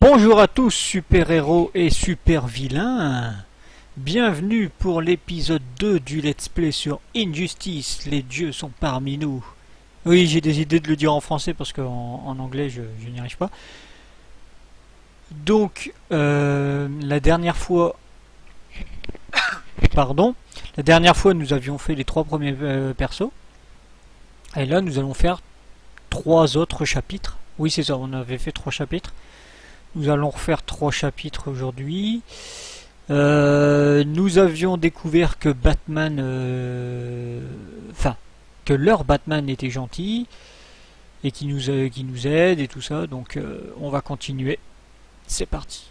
Bonjour à tous, super-héros et super-vilains. Bienvenue pour l'épisode 2 du Let's Play sur Injustice, les dieux sont parmi nous. Oui, j'ai décidé de le dire en français parce qu'en anglais je n'y arrive pas. Donc, la dernière fois... Pardon. La dernière fois nous avions fait les 3 premiers persos. Et là nous allons faire 3 autres chapitres. Oui c'est ça, on avait fait 3 chapitres. Nous allons refaire 3 chapitres aujourd'hui. Nous avions découvert que Batman... que leur Batman était gentil et qui nous aide et tout ça. Donc on va continuer. C'est parti.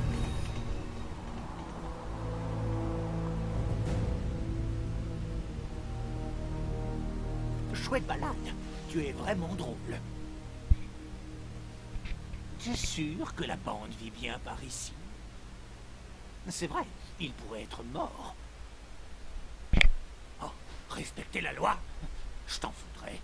Chouette balade, tu es vraiment drôle. Tu es sûr que la bande vit bien par ici? C'est vrai, il pourrait être mort. Oh, respecter la loi? Je t'en foutrais.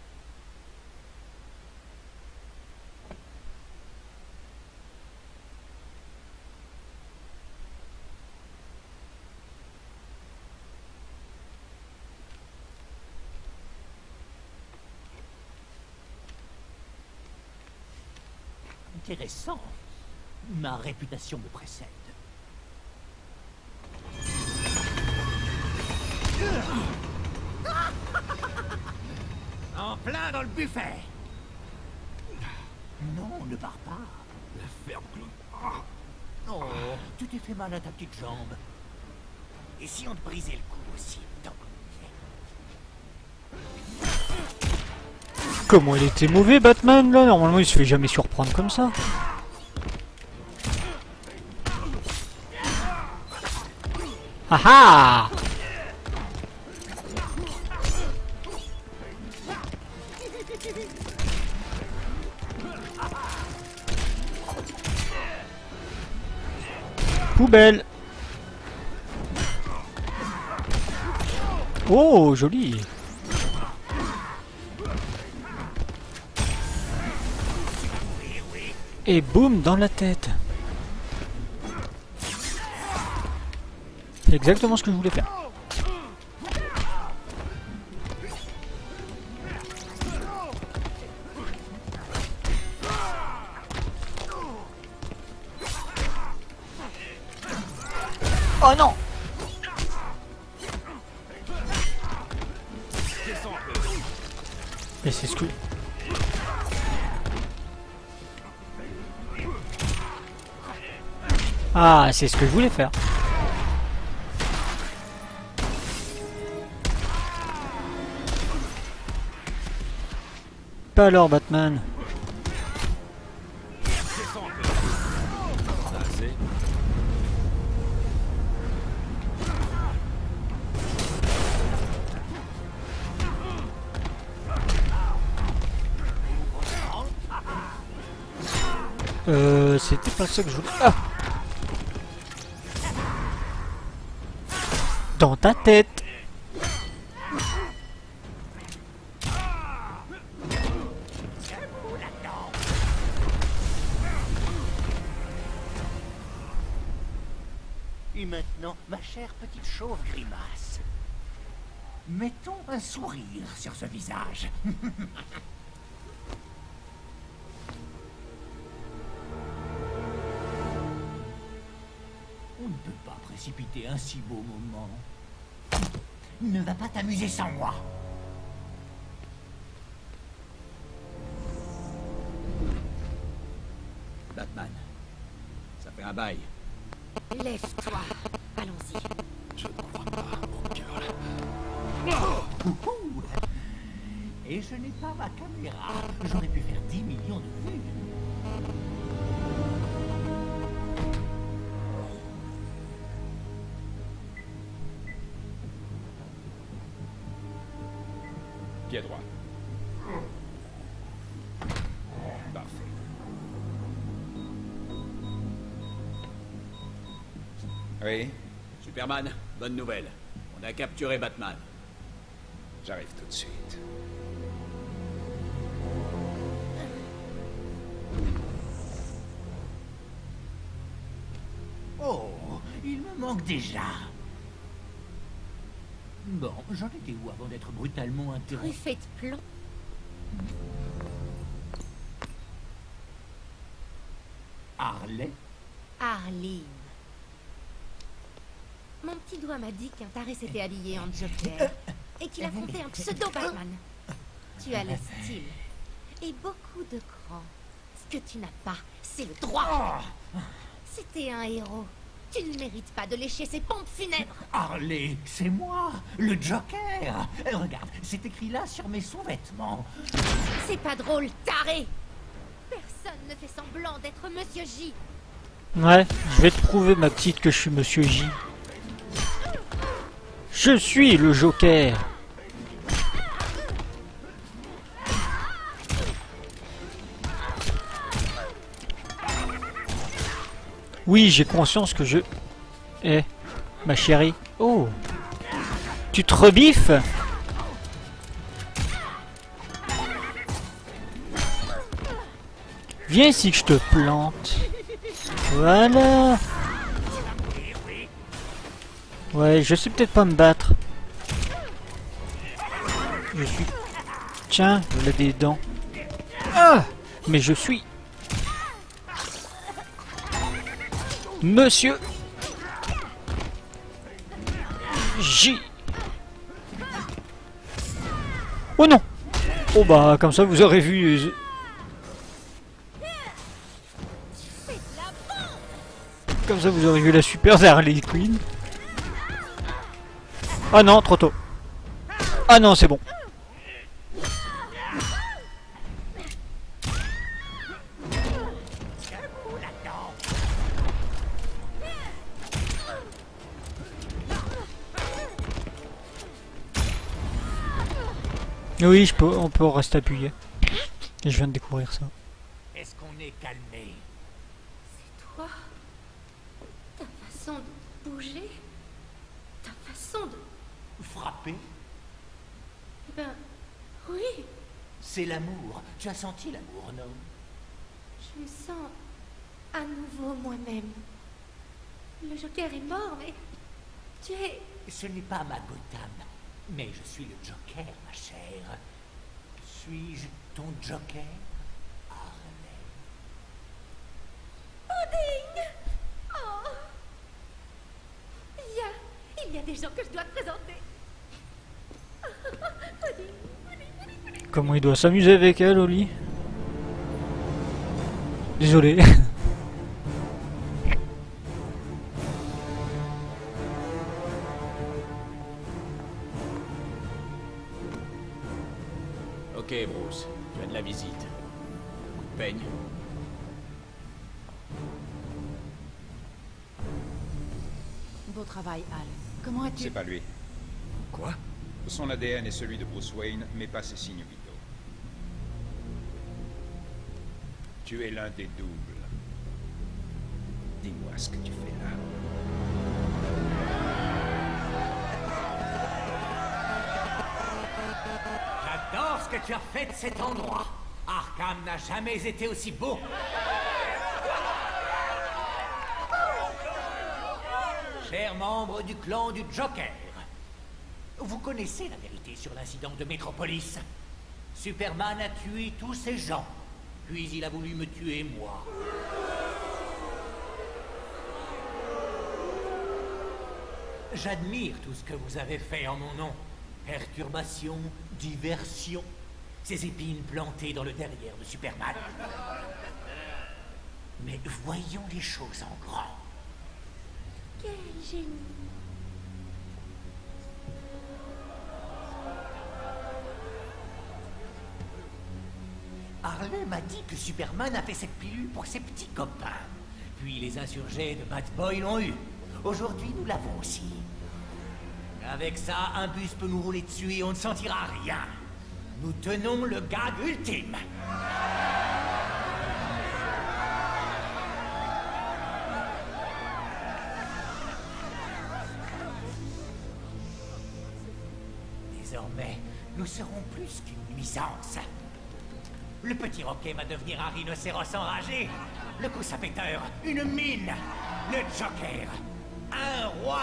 Intéressant. Ma réputation me précède. En plein dans le buffet. Non, ne pars pas. La ferme Claude. Oh, tu t'es fait mal à ta petite jambe. Et si on te brisait le cou aussi, tant qu'on y est. Comment il était mauvais Batman là? Normalement il se fait jamais surprendre comme ça. Ah ah! Poubelle. Oh, joli. Et boum dans la tête. C'est exactement ce que je voulais faire. Oh non! Et c'est ce que... Ah, c'est ce que je voulais faire. Pas alors, Batman. C'était pas ça que je voulais... Ah! Dans ta tête. Et maintenant, ma chère petite chauve grimace. Mettons un sourire sur ce visage. On ne peut pas précipiter un si beau moment. Ne va pas t'amuser sans moi. Batman, ça fait un bail. Lève-toi, allons-y. Je ne crois pas, mon cœur. Ouhou. Et je n'ai pas ma caméra. J'aurais pu faire 10 millions de vues. Pied droit. Parfait. Oui, Superman, bonne nouvelle. On a capturé Batman. J'arrive tout de suite. me manque déjà. Bon, j'en étais où avant d'être brutalement interrompu? Truffé de plomb. Harley? Arline. Mon petit doigt m'a dit qu'un taré s'était habillé en Joker et qu'il affrontait un pseudo-Batman. Tu as le style et beaucoup de cran. Ce que tu n'as pas, c'est le droit. C'était un héros. Tu ne mérites pas de lécher ses pompes funèbres. Harley, c'est moi, le Joker. Regarde, c'est écrit là sur mes sous-vêtements. C'est pas drôle, taré. Personne ne fait semblant d'être Monsieur J. Ouais, je vais te prouver, ma petite, que je suis Monsieur J. Je suis le Joker. Oui, j'ai conscience que je... Eh, ma chérie. Oh, tu te rebiffes? Viens ici que je te plante. Voilà. Ouais, je sais peut-être pas me battre. Je suis... Tiens, il a des dents. Ah! Mais je suis... Monsieur... J. Oh non! Oh bah, comme ça vous aurez vu... Comme ça vous aurez vu la super Harley Quinn. Ah non, trop tôt. Ah non, c'est bon. Oui, on peut rester appuyé. Et je viens de découvrir ça. Est-ce qu'on est calmé? Toi, ta façon de bouger, ta façon de... Frappé? Ben, oui, C'est l'amour. Tu as senti l'amour, non? je me sens à nouveau moi-même. Le Joker est mort, mais tu es... Ce n'est pas ma Gotham, mais je suis le Joker, ma chère. Suis-je ton Joker, Harley? Pudding! Oh! Il y a des gens que je dois te présenter. Comment il doit s'amuser avec elle, au lit? Désolé. Ok, Bruce, tu as de la visite. Peigne. Beau travail, Al. Comment as-tu... C'est pas lui. Quoi? Son ADN est celui de Bruce Wayne, mais pas ses signes vitaux. Tu es l'un des doubles. Dis-moi ce que tu fais là. J'adore ce que tu as fait de cet endroit. Arkham n'a jamais été aussi beau. Chers membres du clan du Joker, vous connaissez la vérité sur l'incident de Metropolis. Superman a tué tous ces gens, puis il a voulu me tuer moi. J'admire tout ce que vous avez fait en mon nom. Perturbation, diversion, ces épines plantées dans le derrière de Superman. Mais voyons les choses en grand. Quel génie! Harley m'a dit que Superman a fait cette pilule pour ses petits copains. Puis les insurgés de Batboy l'ont eu. Aujourd'hui, nous l'avons aussi. Avec ça, un bus peut nous rouler dessus et on ne sentira rien. Nous tenons le gag ultime. Désormais, nous serons plus qu'une nuisance. Le petit Roquet va devenir un rhinocéros enragé. Le coup sapéteur, une mine. Le Joker, un roi.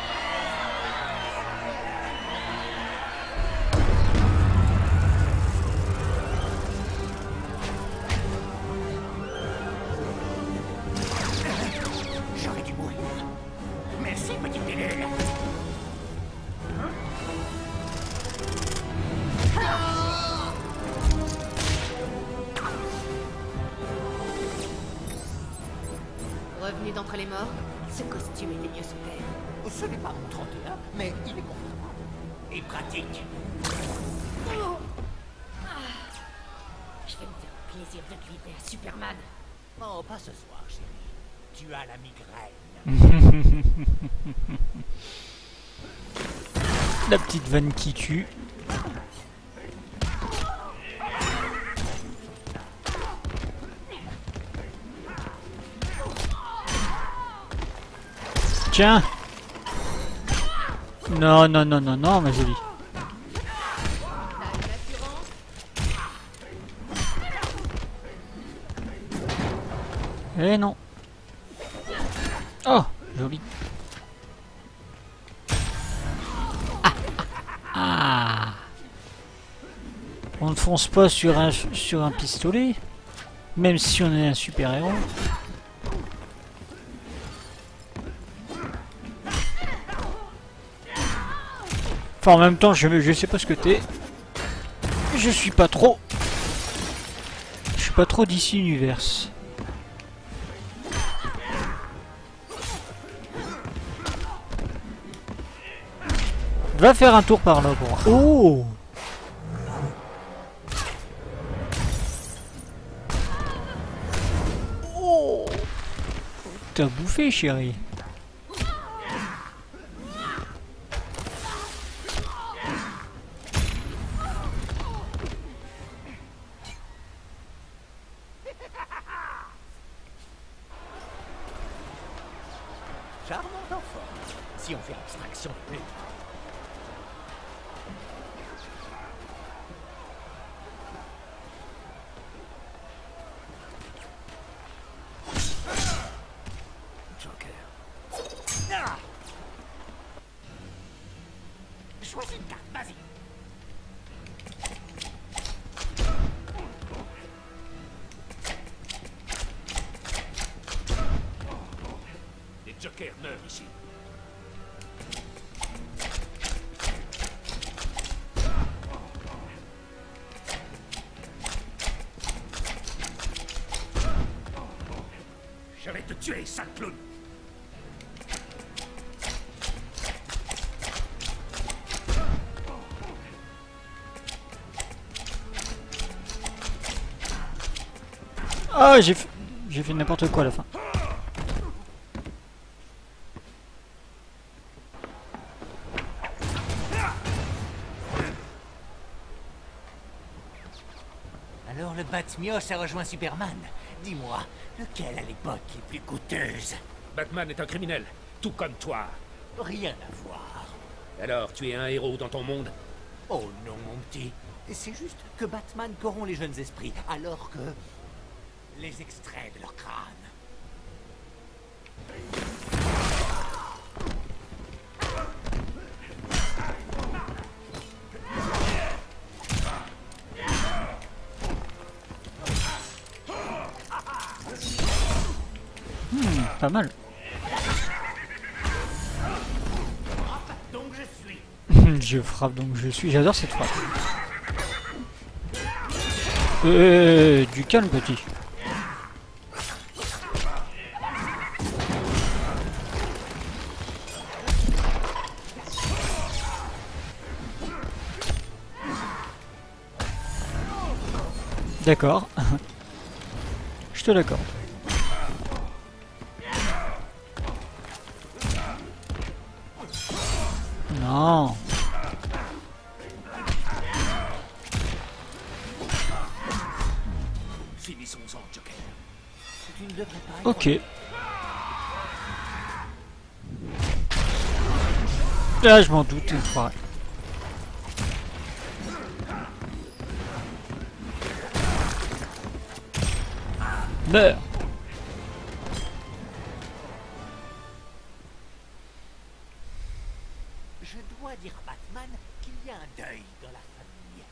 J'aurais dû mourir. Merci, petite pilule. Revenu d'entre les morts, ce costume était mieux sous terre. Ce n'est pas mon 31, mais il est confortable. Et pratique. Je vais me faire plaisir de te livrer à Superman. Oh, pas ce soir, chérie. Tu as la migraine. La petite vanne qui tue. Tiens. Non, non, non, non, non, ma jolie. Eh non. Oh, joli. Ah. On ne fonce pas sur un pistolet, même si on est un super-héros. Enfin, en même temps, je sais pas ce que t'es. Je suis pas trop d'ici univers. Va faire un tour par là pour... Oh! Oh! T'as bouffé, chérie. Charmant enfant, si on fait abstraction de lui. Joker. Ah! Choisis une carte, vas-y. Les Jokers meurent ici. Je vais te tuer, sale clown. Ah, j'ai fait n'importe quoi à la fin. Alors le Batmioche a rejoint Superman. Dis-moi, lequel à l'époque est plus coûteuse? Batman est un criminel, tout comme toi. Rien à voir. Alors, tu es un héros dans ton monde? Oh non, mon petit. C'est juste que Batman corrompt les jeunes esprits, alors que... les extrait de leur crâne. Pas mal. Donc je suis. Je frappe donc je suis. J'adore cette frappe. Du calme, petit. D'accord. Je te l'accorde. Non. Finissons-en, Joker. Tu ne devrais pas... Ok. Là, je m'en doute, enfoiré. Meurs. dire à Batman qu'il y a un deuil dans la famille.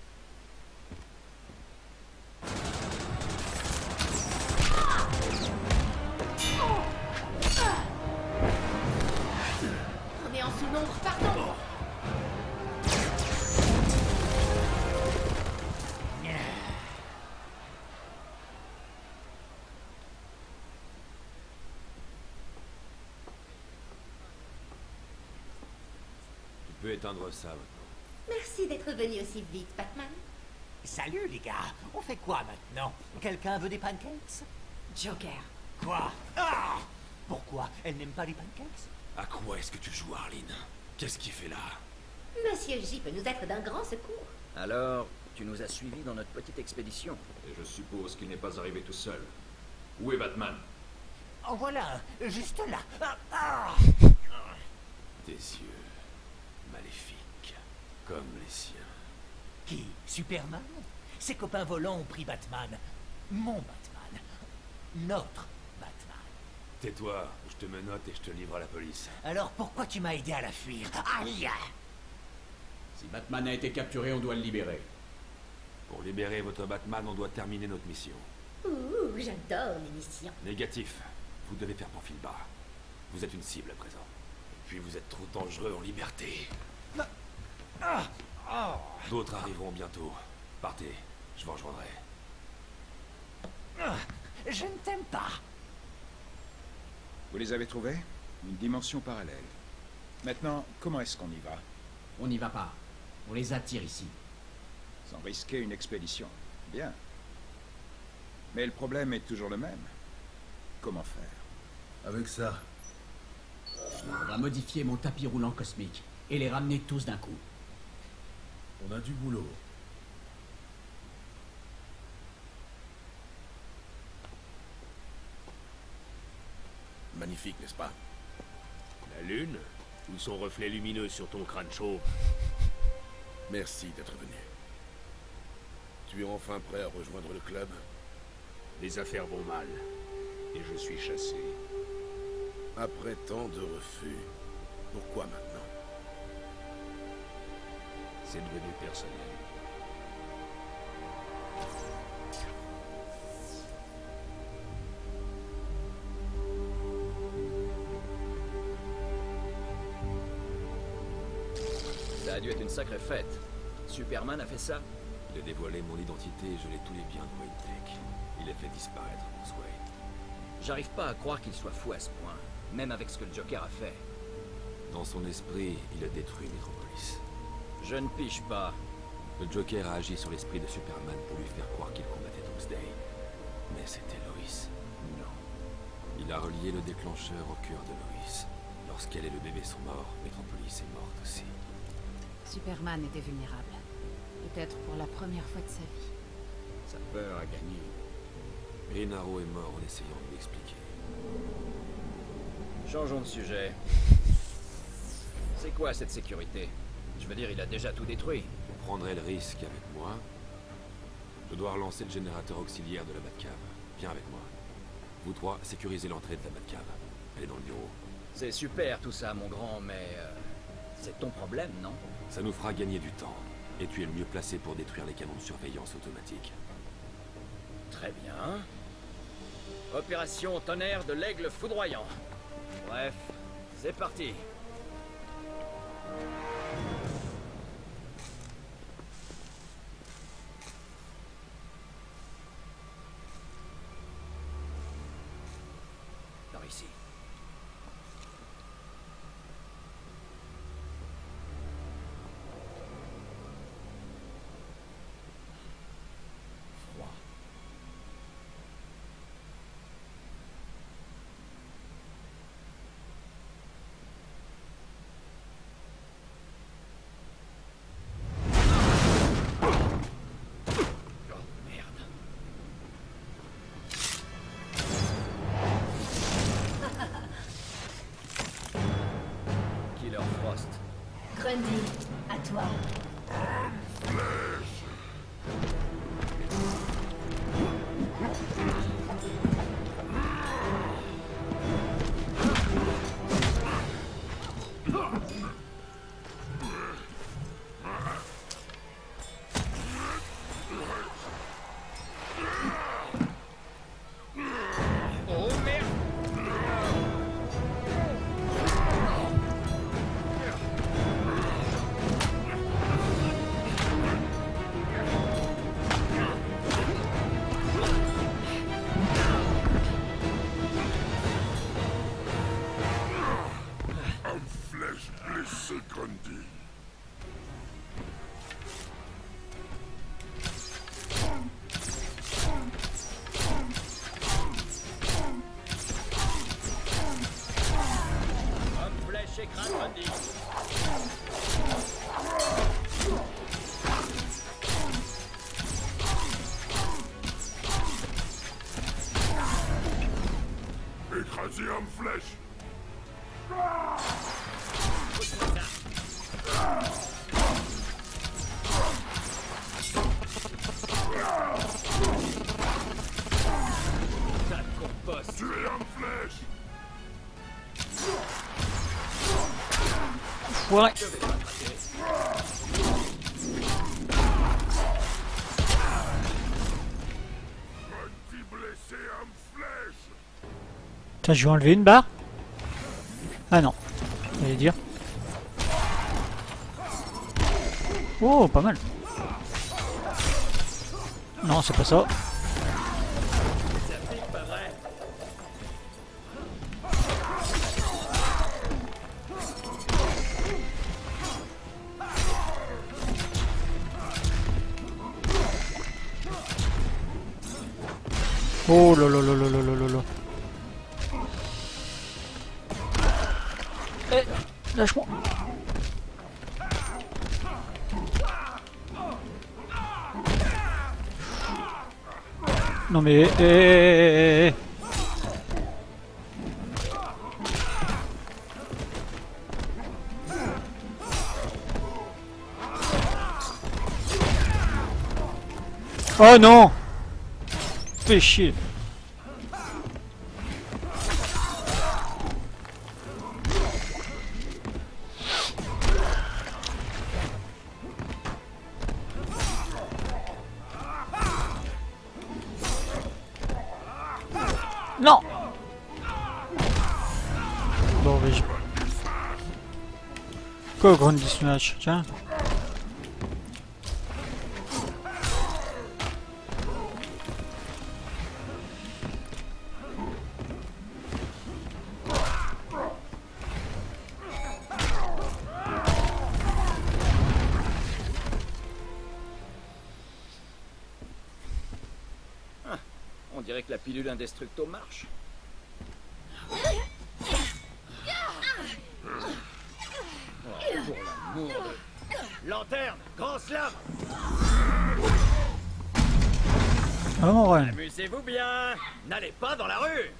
On est en sous-nombre, pardon. Tu peux éteindre ça maintenant. Merci d'être venu aussi vite, Batman. Salut les gars, on fait quoi maintenant? Quelqu'un veut des pancakes? Joker. Quoi? Ah! Pourquoi? Elle n'aime pas les pancakes? À quoi est-ce que tu joues, Arline? Qu'est-ce qu'il fait là? Monsieur J peut nous être d'un grand secours. Alors, tu nous as suivis dans notre petite expédition. Et je suppose qu'il n'est pas arrivé tout seul. Où est Batman? En voilà un, juste là. Ah, ah! Tes yeux, maléfiques, comme les siens. Qui? Superman? Ses copains volants ont pris Batman. Mon Batman. Notre Batman. Tais-toi, ou je te menotte et je te livre à la police. Alors pourquoi tu m'as aidé à la fuir? Aïe! Si Batman a été capturé, on doit le libérer. Pour libérer votre Batman, on doit terminer notre mission. Ouh, j'adore l'émission. Négatif. Vous devez faire profil bas. Vous êtes une cible à présent. Et puis vous êtes trop dangereux en liberté. D'autres arriveront bientôt. Partez, je vous rejoindrai. Je ne t'aime pas. Vous les avez trouvés? Une dimension parallèle. Maintenant, comment est-ce qu'on y va? On n'y va pas. On les attire ici. Sans risquer une expédition. Bien. Mais le problème est toujours le même. Comment faire? Avec ça, On va modifier mon tapis roulant cosmique et les ramener tous d'un coup. on a du boulot. Magnifique, n'est-ce pas? La lune? Ou son reflet lumineux sur ton crâne chauve? Merci d'être venu. Tu es enfin prêt à rejoindre le club? Les affaires vont mal. Et je suis chassé. Après tant de refus, pourquoi maintenant? C'est devenu personnel. Ça a dû être une sacrée fête. Superman a fait ça? Il a dévoilé mon identité et gelé tous les biens de Wayne Tech. Il a fait disparaître Bruce Wayne. J'arrive pas à croire qu'il soit fou à ce point, même avec ce que le Joker a fait. Dans son esprit, il a détruit Metropolis. Je ne pige pas. Le Joker a agi sur l'esprit de Superman pour lui faire croire qu'il combattait Doomsday. Mais c'était Lois. Non. Il a relié le déclencheur au cœur de Lois. Lorsqu'elle et le bébé sont morts, Metropolis est morte aussi. Superman était vulnérable. Peut-être pour la première fois de sa vie. Sa peur a gagné. Green Arrow est mort en essayant de l'expliquer. Changeons de sujet. C'est quoi cette sécurité? Je veux dire, il a déjà tout détruit. Vous prendrez le risque avec moi. Je dois relancer le générateur auxiliaire de la Batcave. Viens avec moi. Vous trois, sécurisez l'entrée de la Batcave. Elle est dans le bureau. C'est super tout ça, mon grand, mais... c'est ton problème, non? Ça nous fera gagner du temps. Et tu es le mieux placé pour détruire les canons de surveillance automatique. Très bien. Opération Tonnerre de l'Aigle Foudroyant. Bref, c'est parti. Par ici. Froid. Oh merde. Killer Frost. Grundy, à toi. j'écrase Grundy. Écrasé en flèche. Tué en flèche. Ouais. Grundy blessé en flèche. Tiens, je vais enlever une barre. Ah non. J'allais dire. Oh, pas mal. Non, c'est pas ça. Oh là là là là là là là là. Eh, lâche-moi. Non mais Oh non. Fais chier. Non. Bon, mais je... Quoi, Grundy Smash? Tiens. On dirait que la pilule Indestructo marche. Oh, pour l'amour de... Lanterne, grand slam. Ah mon Ryan. Amusez-vous bien. N'allez pas dans la rue.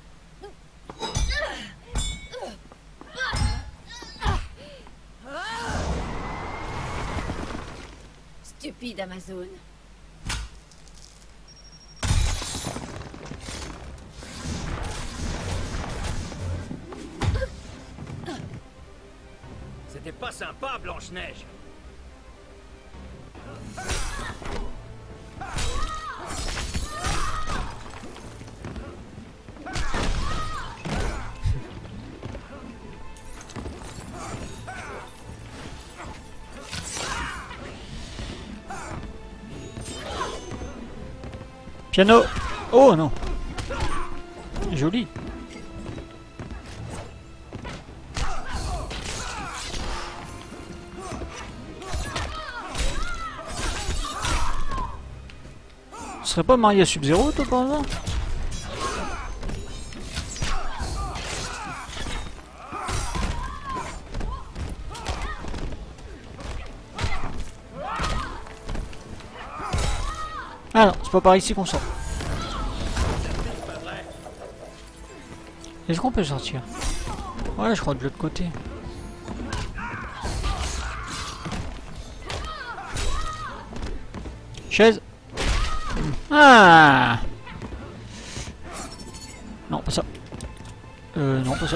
Stupide Amazon. C'était pas sympa, Blanche-Neige. Piano. Oh non. Joli. Tu serais pas marié à Sub-Zero, toi, par hasard? Ah non, c'est pas par ici qu'on sort. Est-ce qu'on peut sortir? Ouais, je crois de l'autre côté. Chaise. Ah. Non, pas ça. Non, pas ça.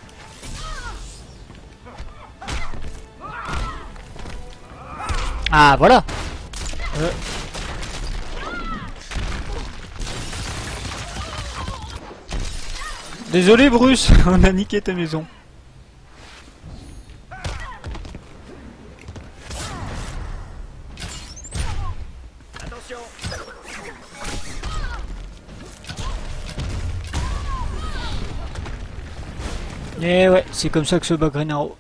Ah, voilà. Désolé Bruce, on a niqué ta maison. Attention. Et ouais, c'est comme ça que se bat Green Arrow.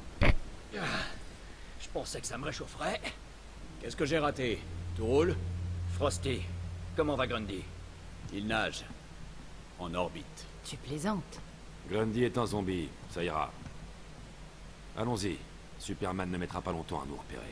Je pensais que ça me réchaufferait. Qu'est-ce que j'ai raté? Tout roule? Frosty, comment va Grundy? Il nage. En orbite. Tu plaisantes. Grundy est un zombie, ça ira. Allons-y. Superman ne mettra pas longtemps à nous repérer.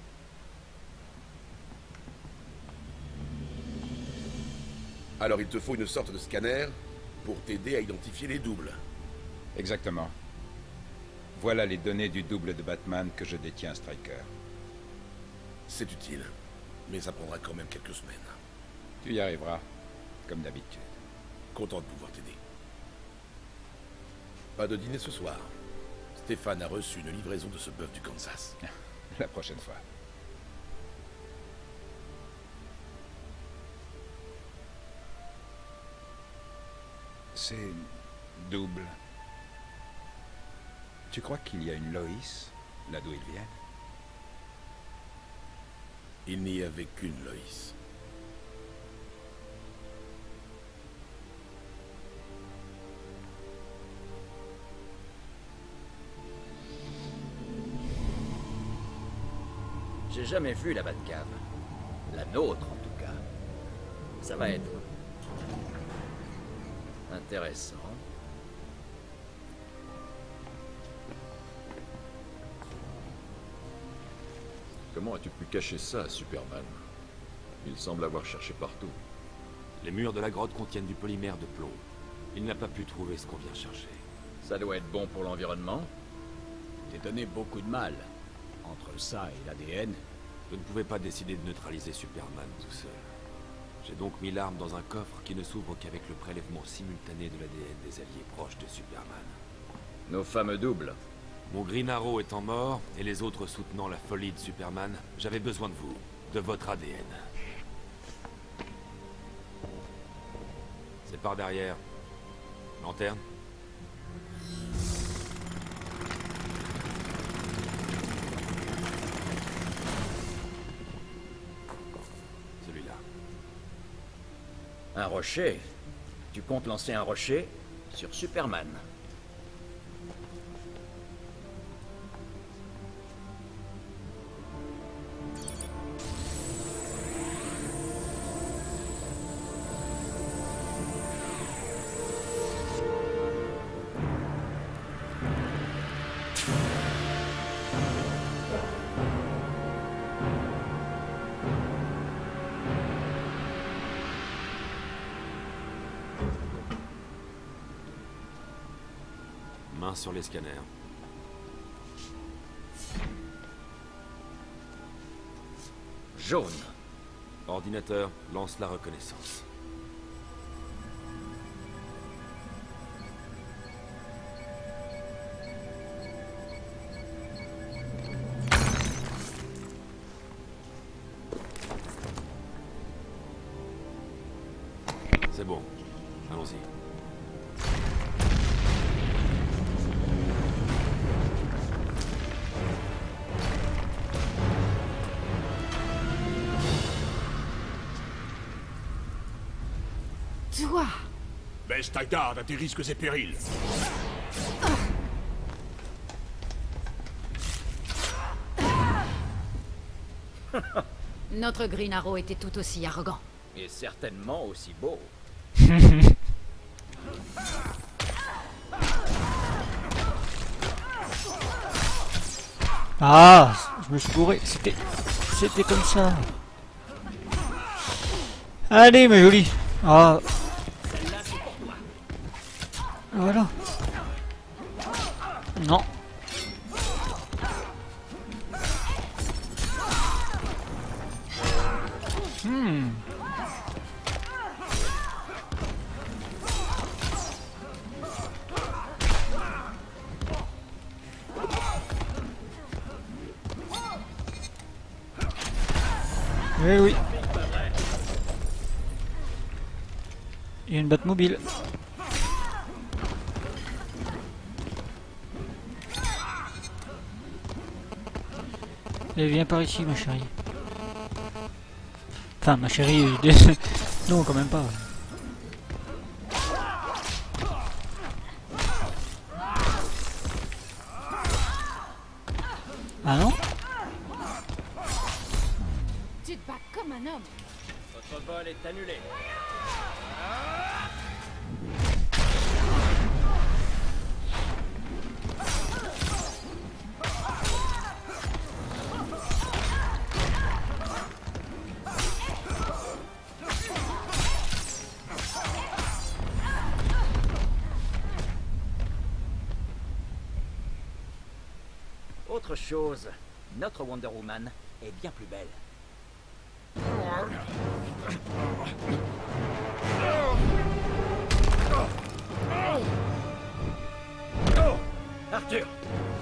Alors il te faut une sorte de scanner pour t'aider à identifier les doubles. Exactement. Voilà les données du double de Batman que je détiens, Stryker. C'est utile, mais ça prendra quand même quelques semaines. Tu y arriveras, comme d'habitude. Content de pouvoir t'aider. Pas de dîner ce soir. Stéphane a reçu une livraison de ce bœuf du Kansas. La prochaine fois. C'est double. Tu crois qu'il y a une Lois, là d'où ils viennent? Il n'y avait qu'une Lois. J'ai jamais vu la Batcave. La nôtre, en tout cas. Ça va être... intéressant. Comment as-tu pu cacher ça, Superman? Il semble avoir cherché partout. Les murs de la grotte contiennent du polymère de plomb. Il n'a pas pu trouver ce qu'on vient chercher. Ça doit être bon pour l'environnement. T'es donné beaucoup de mal. Entre ça et l'ADN... Je ne pouvais pas décider de neutraliser Superman tout seul. J'ai donc mis l'arme dans un coffre qui ne s'ouvre qu'avec le prélèvement simultané de l'ADN des alliés proches de Superman. Nos fameux doubles. Mon Green Arrow étant mort, et les autres soutenant la folie de Superman, j'avais besoin de vous, de votre ADN. C'est par derrière. Lanterne? Celui-là. Un rocher? Tu comptes lancer un rocher sur Superman? Main sur les scanners. Jaune. Ordinateur, lance la reconnaissance. C'est bon. Allons-y. Toi! Baisse ta garde à tes risques et périls. Notre Green Arrow était tout aussi arrogant. Et certainement aussi beau. Ah, je me suis bourré. C'était comme ça. Allez, ma jolie. Ah. Voilà. Non. Eh oui. Il y a une Batmobile. Et viens par ici, ma chérie. Enfin, ma chérie, non, quand même pas. Ah non? Tu te bats comme un homme. Votre vol est annulé. Autre chose, notre Wonder Woman est bien plus belle. Arthur!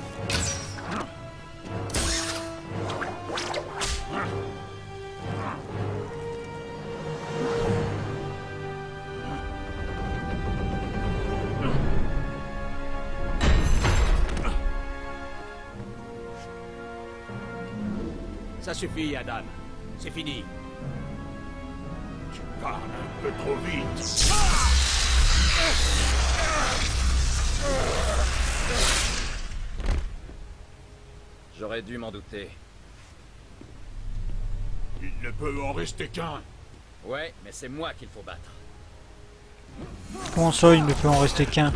Ça suffit, Adam. C'est fini. Tu parles un peu trop vite. J'aurais dû m'en douter. Il ne peut en rester qu'un. Ouais, mais c'est moi qu'il faut battre. Comment ça, il ne peut en rester qu'un?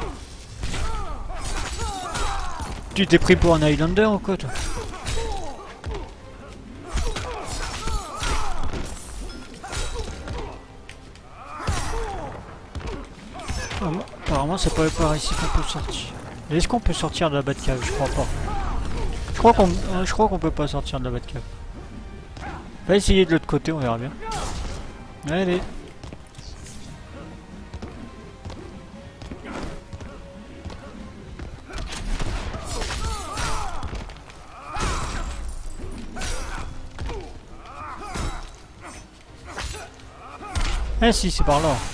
Tu t'es pris pour un Highlander ou quoi, toi? Apparemment, c'est pas par ici qu'on peut sortir. Est-ce qu'on peut sortir de la Batcave? Je crois pas. Je crois qu'on peut pas sortir de la Batcave. On va essayer de l'autre côté, on verra bien. Allez. Ah si, c'est par là.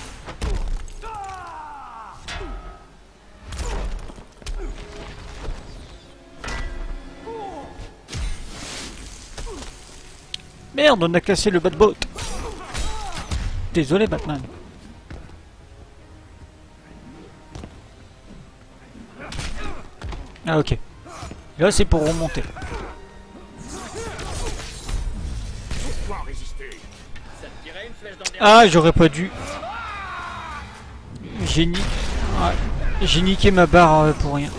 Merde, on a cassé le Batboat. Désolé, Batman. Ah ok. Là c'est pour remonter. Ah, j'aurais pas dû. J'ai niqué ma barre pour rien.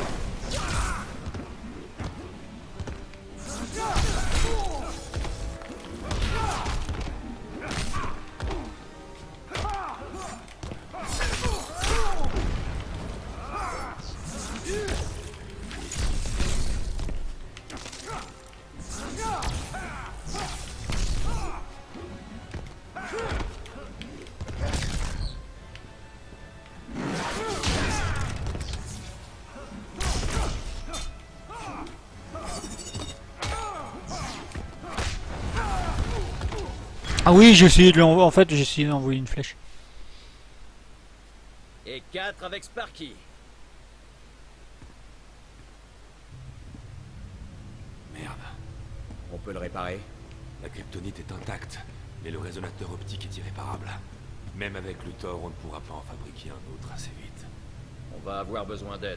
Ah oui, j'ai essayé de l'envoyer. En fait, j'ai essayé d'envoyer une flèche. Et 4 avec Sparky. Merde. On peut le réparer. La kryptonite est intacte, mais le résonateur optique est irréparable. Même avec le Thor, on ne pourra pas en fabriquer un autre assez vite. On va avoir besoin d'aide.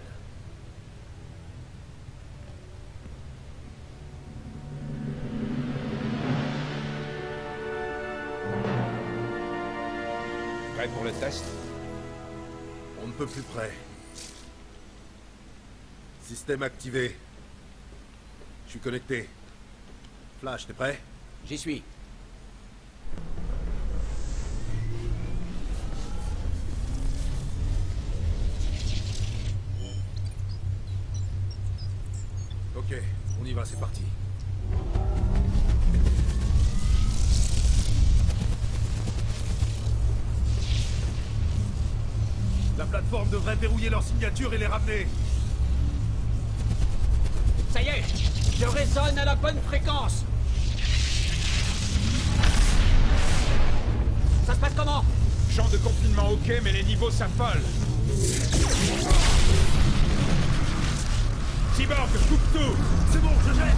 Prêt pour le test? On ne peut plus près. Système activé. Je suis connecté. Flash, t'es prêt? J'y suis. Ok, on y va, c'est parti. La plateforme devrait verrouiller leur signature et les ramener. Ça y est, je résonne à la bonne fréquence. Ça se passe comment? Champ de confinement ok, mais les niveaux s'affolent. Cyborg, coupe tout. C'est bon, je jette.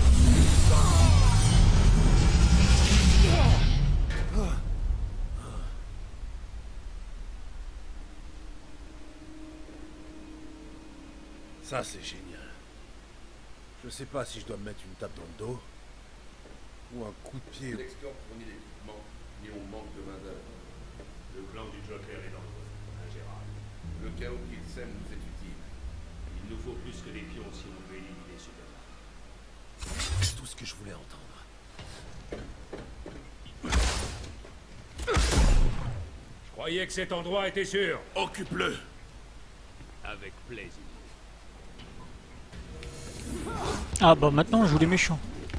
Ça, c'est génial. Je sais pas si je dois me mettre une tape dans le dos ou un coup de pied. L'export fournit l'équipement, mais on manque de main-d'œuvre. Le plan du Joker est dangereux, ingérable. Le chaos qu'il sème nous est utile. Il nous faut plus que des pions si on veut éliminer Superman. C'est tout ce que je voulais entendre. Je croyais que cet endroit était sûr. Occupe-le. Avec plaisir. Ah bah maintenant on joue les méchants.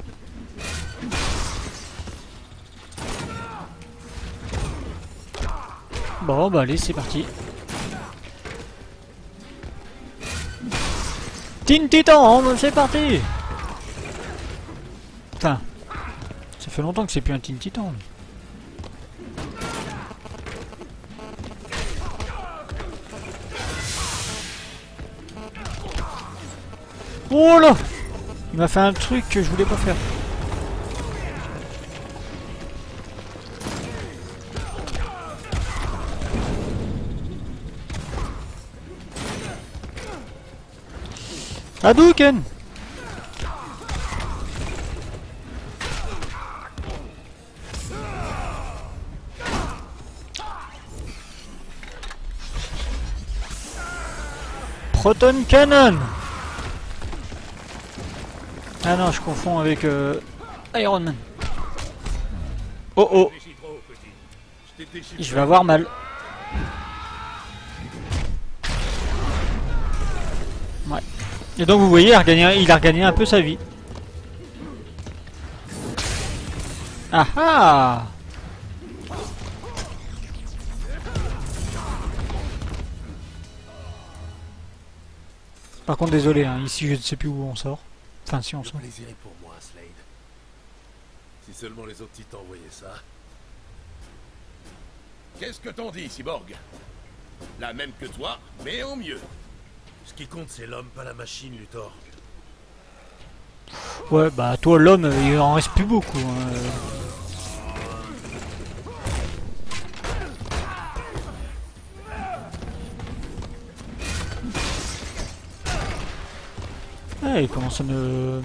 Bon bah allez, c'est parti. Teen Titan, c'est parti. Putain, ça fait longtemps que c'est plus un Teen Titan. Oh là, il m'a fait un truc que je voulais pas faire. Hadouken! Proton Cannon! Ah non, je confonds avec Iron Man. Oh oh! Je vais avoir mal. Ouais. Et donc vous voyez, il a regagné un peu sa vie. Ah ah! Par contre, désolé, hein, ici je ne sais plus où on sort. Enfin, si on sort. Le plaisir est pour moi, Slade. Si seulement les autres titans voyaient ça. Qu'est-ce que t'en dis, Cyborg? La même que toi, mais en mieux. Ce qui compte, c'est l'homme, pas la machine, Luthor. Ouais, bah toi, l'homme, il en reste plus beaucoup. Hein. Ah, il commence à me...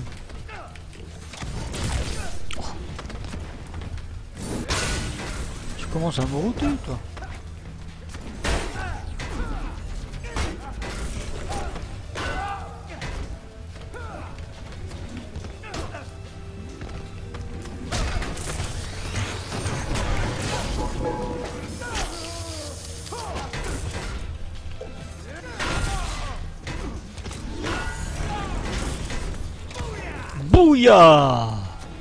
Tu commences à me router, toi. Bouya!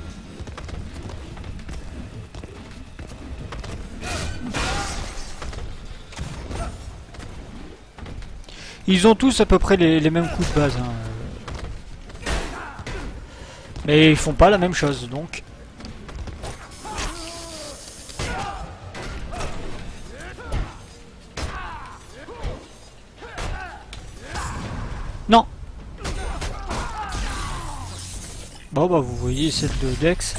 Ils ont tous à peu près les mêmes coups de base. Hein. Mais ils font pas la même chose, donc... Non! Bon bah vous voyez celle de Dex.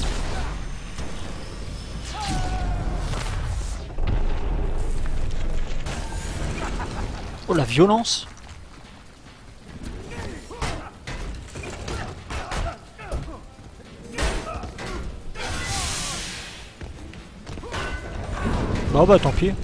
Oh la violence! Bon bah tant pis.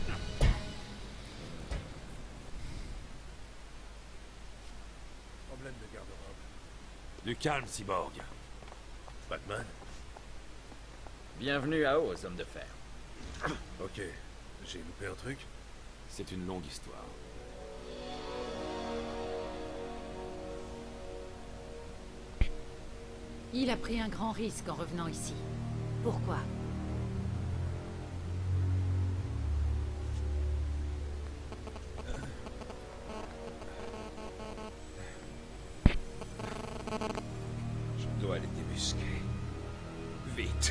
Problème de garde-robe. Du calme, Cyborg. Batman? Bienvenue à Oz, homme de fer. Ok. J'ai loupé un truc? C'est une longue histoire. Il a pris un grand risque en revenant ici. Pourquoi? Je dois les débusquer. Vite.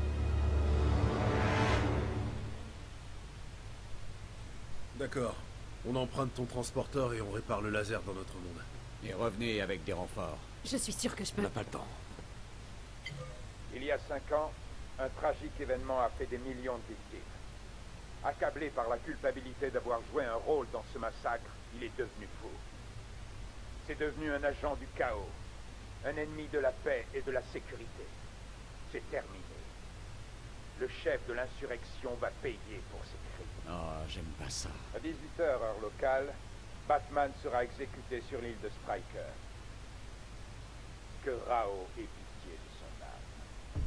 D'accord. On emprunte ton transporteur et on répare le laser dans notre monde. Et revenez avec des renforts. Je suis sûre que je On peux... n'a pas le temps. Il y a 5 ans, un tragique événement a fait des millions de victimes. Accablé par la culpabilité d'avoir joué un rôle dans ce massacre, il est devenu fou. C'est devenu un agent du chaos, un ennemi de la paix et de la sécurité. C'est terminé. Le chef de l'insurrection va payer pour ses crimes. Oh, j'aime pas ça. À 18h heure locale, Batman sera exécuté sur l'île de Stryker. Que Rao ait pitié de son âme.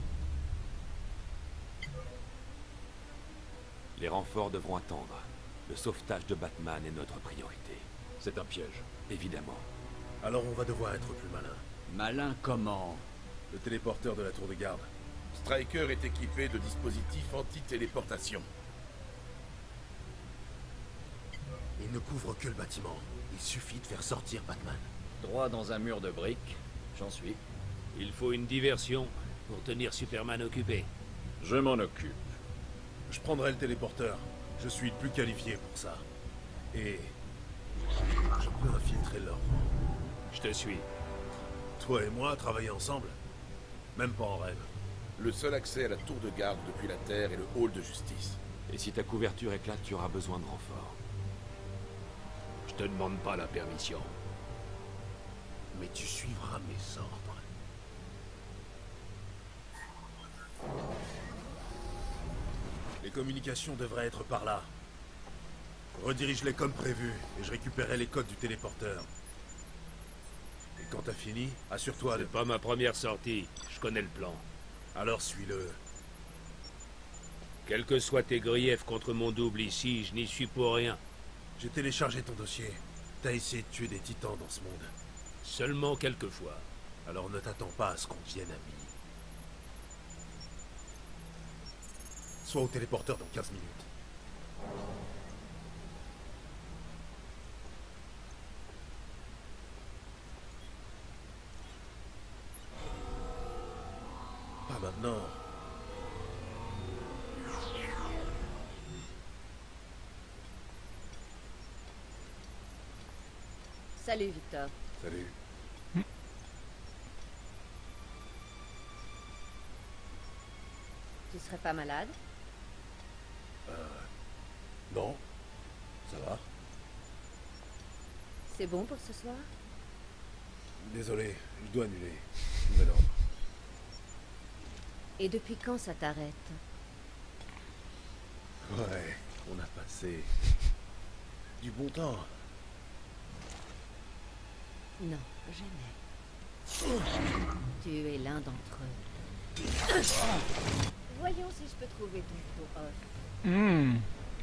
Les renforts devront attendre. Le sauvetage de Batman est notre priorité. C'est un piège. Évidemment. Alors on va devoir être plus malin. Malin comment? Le téléporteur de la tour de garde. Striker est équipé de dispositifs anti-téléportation. Il ne couvre que le bâtiment. Il suffit de faire sortir Batman. Droit dans un mur de briques, j'en suis. Il faut une diversion pour tenir Superman occupé. Je m'en occupe. Je prendrai le téléporteur. Je suis le plus qualifié pour ça. Et... je peux infiltrer l'ordre. Je te suis. Toi et moi, travailler ensemble? Même pas en rêve. Le seul accès à la tour de garde depuis la Terre est le hall de justice. Et si ta couverture éclate, tu auras besoin de renfort. Je te demande pas la permission. Mais tu suivras mes ordres. Les communications devraient être par là. Redirige-les comme prévu, et je récupérerai les codes du téléporteur. Et quand t'as fini, assure-toi de... C'est pas ma première sortie, je connais le plan. Alors suis-le. Quels que soient tes griefs contre mon double ici, je n'y suis pour rien. J'ai téléchargé ton dossier. T'as essayé de tuer des titans dans ce monde. Seulement quelques fois. Alors ne t'attends pas à ce qu'on devienne amis. Sois au téléporteur dans 15 minutes. Pas maintenant. Salut, Victor. Salut. Tu serais pas malade? Non. Ça va? C'est bon pour ce soir? Désolé, je dois annuler. Nouvel ordre. Et depuis quand ça t'arrête? Ouais, on a passé du bon temps. Non, jamais. Tu es l'un d'entre eux. Voyons si je peux trouver ton faux off.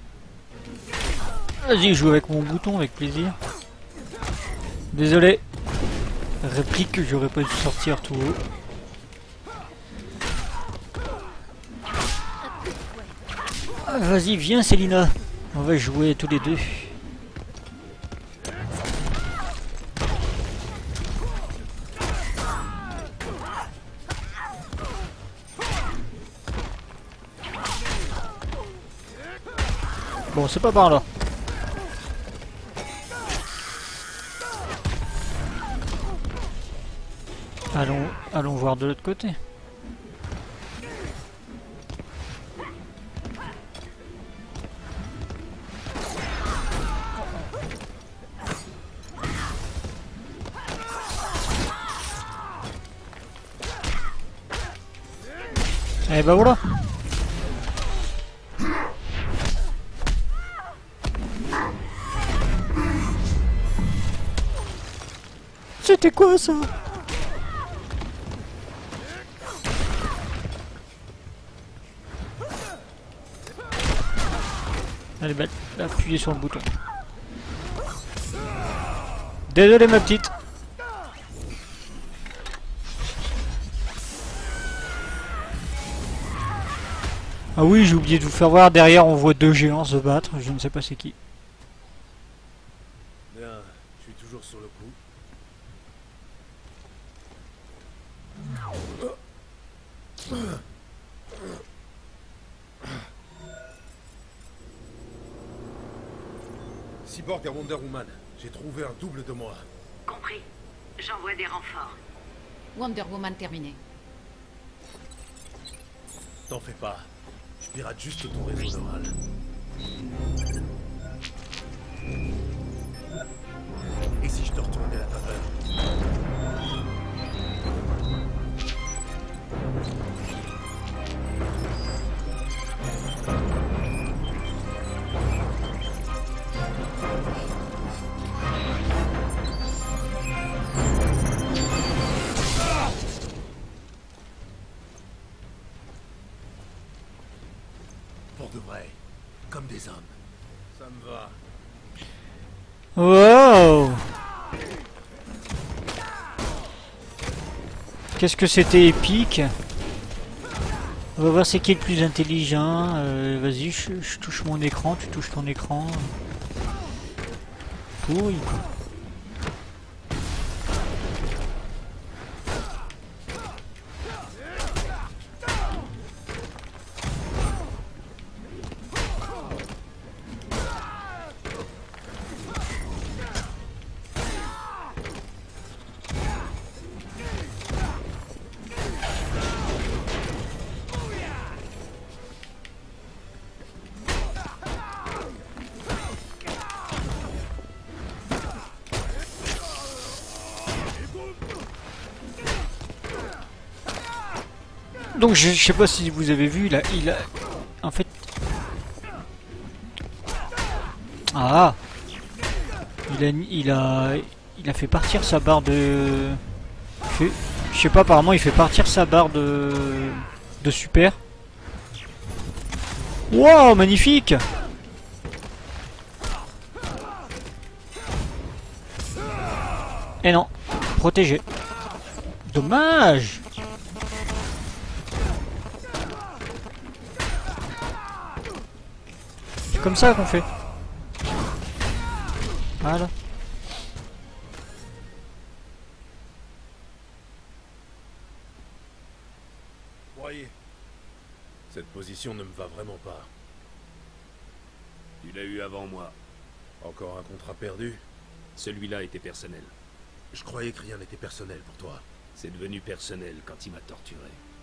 Vas-y, joue avec mon bouton, avec plaisir. Désolé. Réplique que j'aurais pas dû sortir tout haut. Ah, vas-y, viens Célina. On va jouer tous les deux. Bon, c'est pas par là. Allons voir de l'autre côté. Et bah voilà. C'était quoi ça? Allez, belle, appuyez sur le bouton. Désolé ma petite. Ah oui, j'ai oublié de vous faire voir, derrière on voit deux géants se battre, je ne sais pas c'est qui. Bien, je suis toujours sur le coup. Cyborg et Wonder Woman, j'ai trouvé un double de moi. Compris. J'envoie des renforts. Wonder Woman terminé. T'en fais pas. Je pirate juste ton réseau neural. Et si je te retournais la faveur? Pour de vrai, comme des hommes. Ça me va. Wow. Qu'est-ce que c'était épique? On va voir c'est qui est le plus intelligent. Vas-y, je touche mon écran, tu touches ton écran. Pourri. Donc je sais pas si vous avez vu là, il a en fait il a fait partir sa barre de je sais pas, apparemment il fait partir sa barre de super. Wow, magnifique. Et non, protégé. Dommage. C'est comme ça qu'on fait. Voilà. Voyez, cette position ne me va vraiment pas. Tu l'as eu avant moi. Encore un contrat perdu? Celui-là était personnel. Je croyais que rien n'était personnel pour toi. C'est devenu personnel quand il m'a torturé.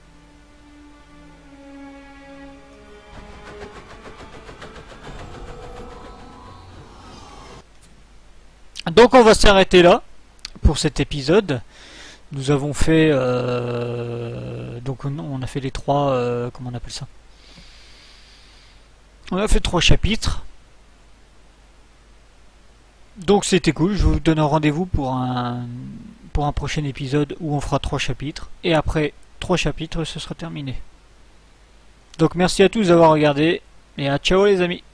Donc on va s'arrêter là pour cet épisode. Nous avons fait donc on a fait les trois comment on appelle ça? On a fait 3 chapitres. Donc c'était cool. Je vous donne un rendez-vous pour un prochain épisode où on fera 3 chapitres. Et après 3 chapitres, ce sera terminé. Donc merci à tous d'avoir regardé et à ciao les amis.